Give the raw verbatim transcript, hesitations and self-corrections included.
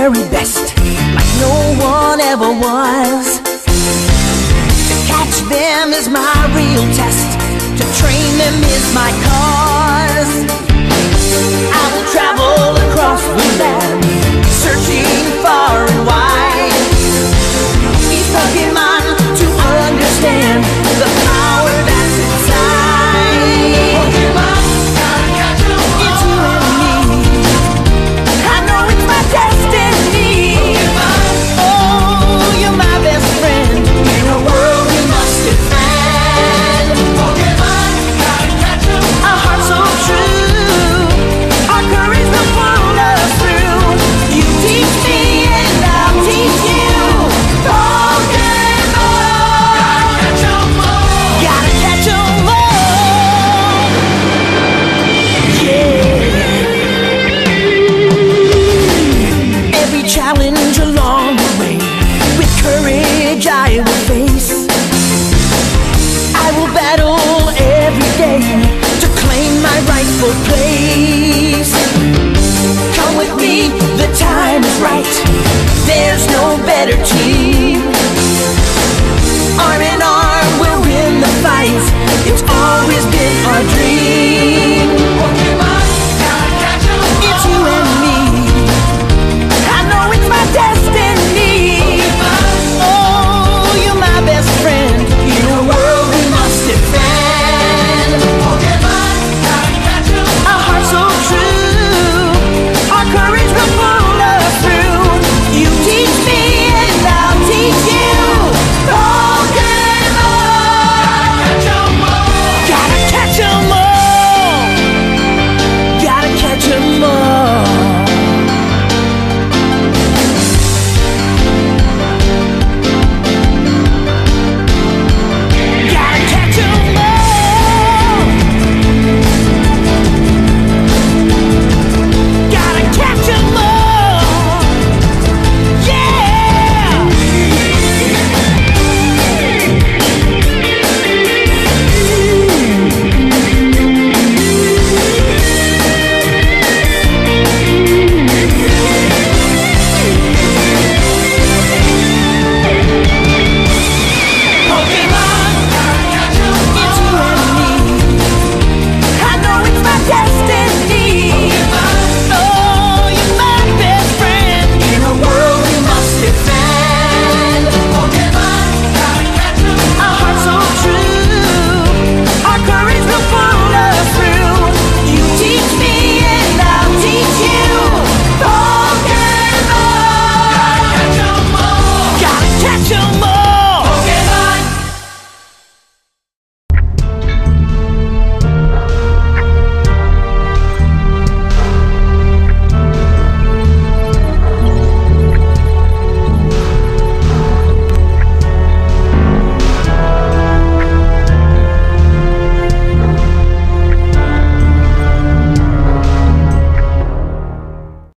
very best, like no one ever was. To catch them is my real test, to train them is my cause. I will travel across the land, searching far and wide. Each Pokemon to understand the power that's inside. Pokemon, gotta catch 'em all. It's you and me. I know it's my destiny. Pokemon, oh, you're my best friend in a world we must defend. Pokemon, gotta catch 'em all. A heart so true, our courage will pull us through. You teach me and I'll teach you. Pokemon, gotta catch 'em all. Gotta catch 'em all. Yeah. Every challenge along the way, with courage I will face. I will battle every day to claim my rightful place. Come with me, the time is right. There's no better team. Arm in arm, we'll win the fight. It's always been our dream.